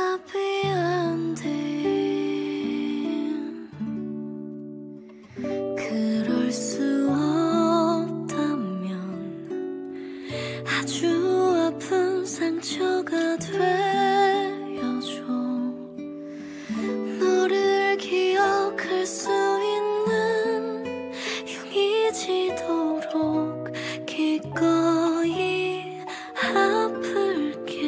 happy ending. 그럴 수 없다면 아주 아픈 상처가 되어줘. 너를 기억할 수 있는 용이 지도록 기꺼이 아플게.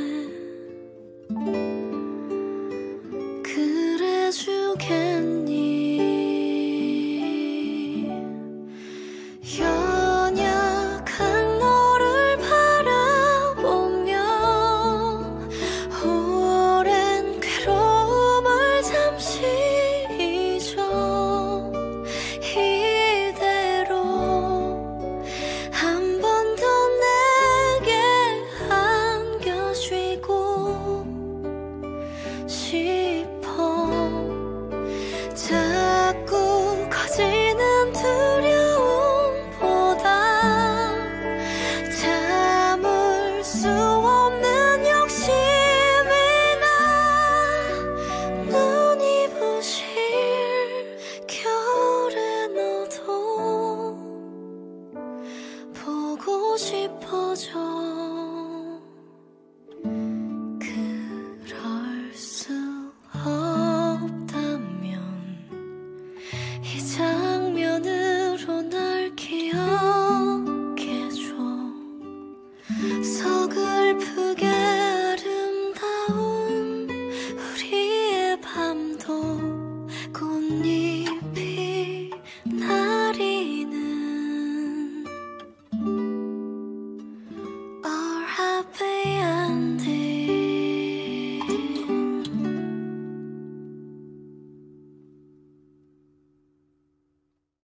그래 주겠니? 연약한 너를 바라보며 오랜 괴로움을 잠시 잊어. 이대로 한 번 더 내게 안겨주고 싶어. 자꾸 커지는 두려움보다 참을 수 없는 욕심이 나. 눈이 부실 겨울에 너도 보고 싶어져. 그럴 수 없다면 이 장면으로 날 기억해줘. 서글프게 아름다운 우리의 밤도 꽃잎이 나리는 Our happy